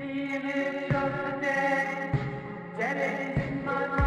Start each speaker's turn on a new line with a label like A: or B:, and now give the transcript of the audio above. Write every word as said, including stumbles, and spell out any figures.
A: image of the dead, dead in my mind.